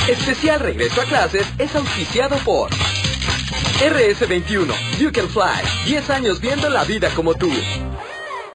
Especial Regreso a Clases es auspiciado por RS21, You Can Fly, 10 años viendo la vida como tú.